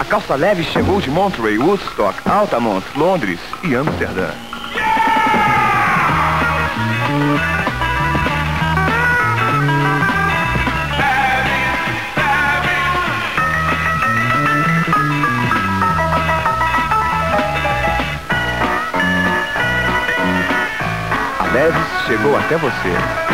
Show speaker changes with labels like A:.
A: A calça leve chegou de Monterey, Woodstock, Altamont, Londres e Amsterdã. A Levi's chegou até você.